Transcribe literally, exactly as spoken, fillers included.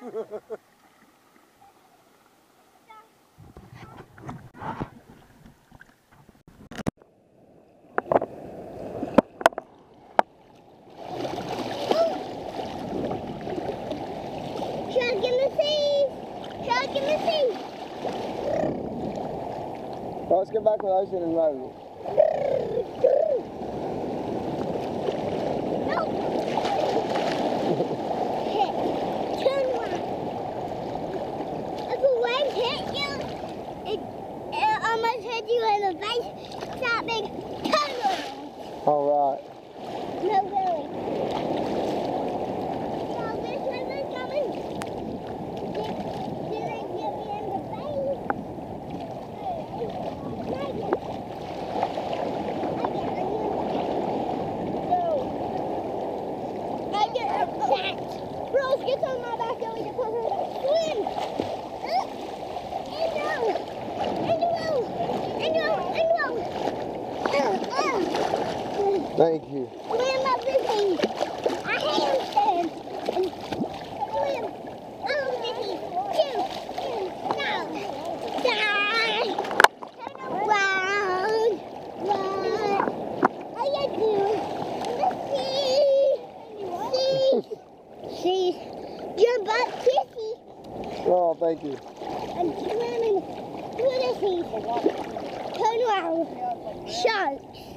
Shark in the sea! Shark in the sea! Well, let's get back with Ocean and Road. No! Hit. Turn around. If a wave hit you, it, it almost hit you in the face. Stop big. Turn around. All right. No, really. No, this river's coming. Did, did it get me in the face? Not yet. I get attacked. Rose gets on my back and we can put her to swim. Up. And down. And down. And down. And down. Uh, uh. Thank you. Swim up the thing. I handstand. And swim. Oh, Vicky. Two. And now. Die. Turn around. Run. How you doing? See, your butt kissy. Oh, thank you. I'm swimming. What is he? Turn around. Sharks.